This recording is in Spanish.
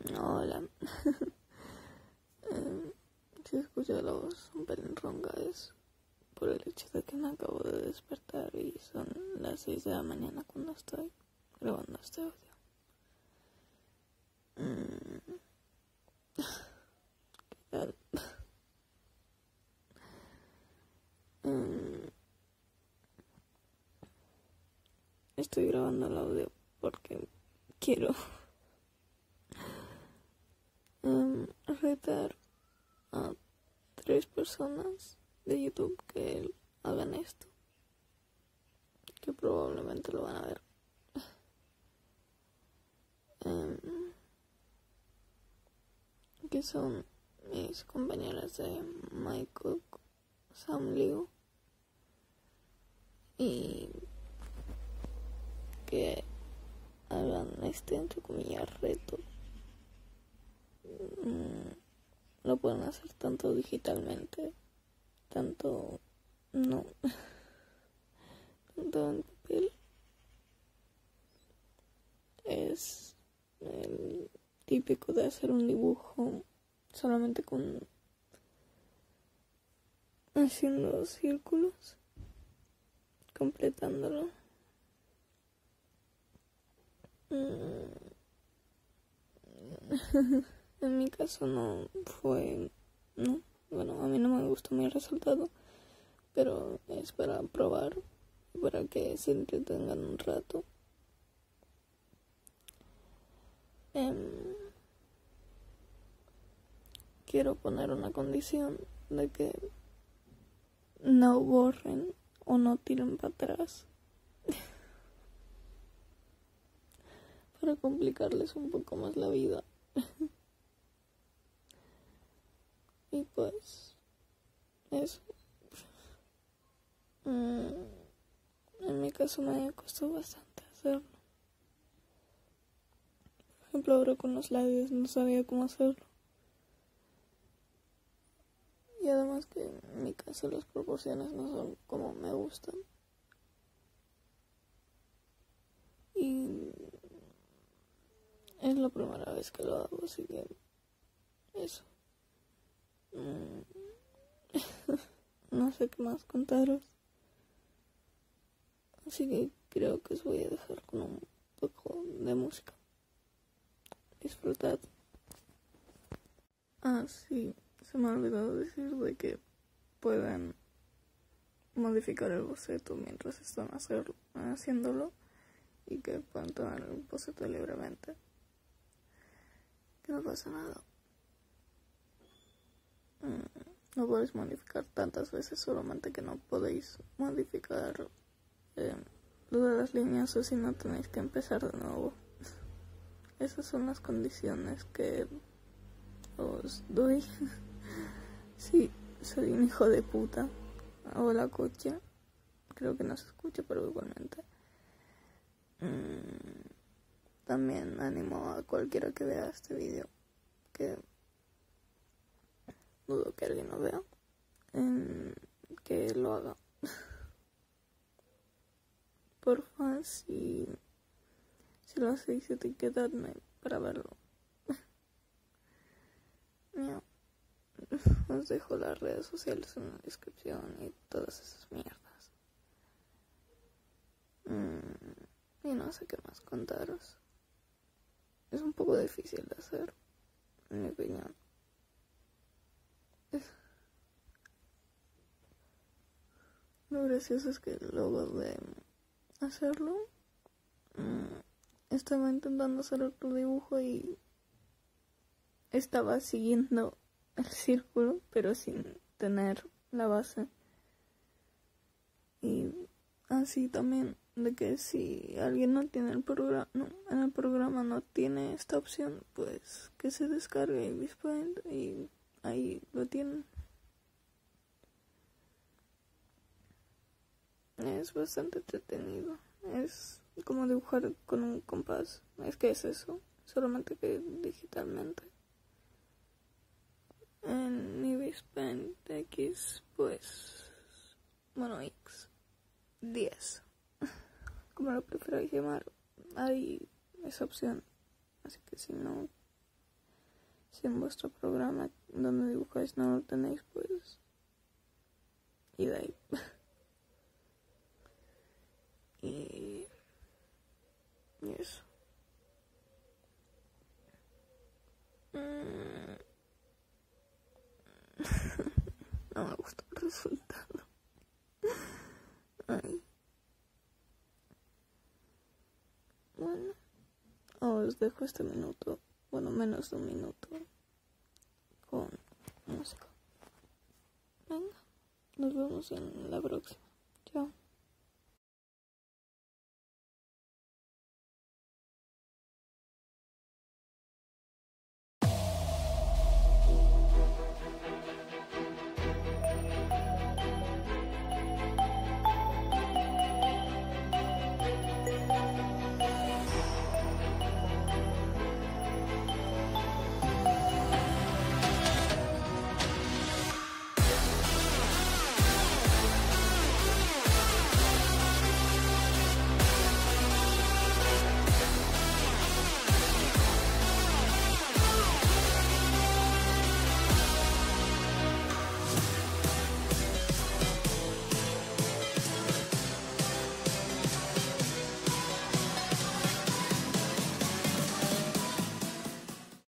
Hola. Si escucho la voz un pelín ronca es por el hecho de que me acabo de despertar y son las 6 de la mañana cuando estoy grabando este audio. ¿Qué tal? Estoy grabando el audio porque quiero retar a 3 personas de YouTube que hagan esto, que probablemente lo van a ver. Que son mis compañeras de MyCook, Sam Liu, y que hagan entre comillas reto. Lo pueden hacer tanto digitalmente, tanto no, tanto en papel. Es el típico de hacer un dibujo solamente con haciendo círculos, completándolo. En mi caso no, bueno, a mí no me gustó mi resultado, pero es para probar, para que se entretengan un rato. Quiero poner una condición de que no borren o no tiren para atrás para complicarles un poco más la vida. Y pues eso. En mi caso me costó bastante hacerlo. Por ejemplo, ahora con los labios no sabía cómo hacerlo. Y además que en mi caso las proporciones no son como me gustan. Y es la primera vez que lo hago, así que eso. No sé qué más contaros. Así que creo que os voy a dejar con un poco de música. Disfrutad. Sí, se me ha olvidado decir de que pueden modificar el boceto mientras están haciéndolo y que pueden tomar el boceto libremente. Que no pasa nada. No podéis modificar tantas veces, solamente que no podéis modificar lo de las líneas, o si no tenéis que empezar de nuevo. Esas son las condiciones que os doy. Sí, soy un hijo de puta. Hola, coche. Creo que no se escucha, pero igualmente. También animo a cualquiera que vea este vídeo, que dudo que alguien lo vea, que lo haga. Porfa, si lo hacéis, etiquetadme para verlo. Os dejo las redes sociales en la descripción y todas esas mierdas. Y no sé qué más contaros. Es un poco difícil de hacer, en mi opinión. Lo gracioso es que luego de hacerlo, estaba intentando hacer otro dibujo y estaba siguiendo el círculo, pero sin tener la base. Y así también, de que si alguien no tiene en el programa no tiene esta opción, pues que se descargue Ibispaint y ahí lo tienen. Es bastante entretenido. Es como dibujar con un compás. Es que es eso, solamente que digitalmente. En Ibispaint X, pues, bueno, X10, como lo preferáis llamar, hay esa opción. Así que si no Si en vuestro programa donde dibujáis no lo tenéis, pues... Y de ahí. y eso. No me gusta el resultado. Ay. Bueno, os dejo este minuto, bueno, menos de un minuto, con música. Venga, nos vemos en la próxima. Chao.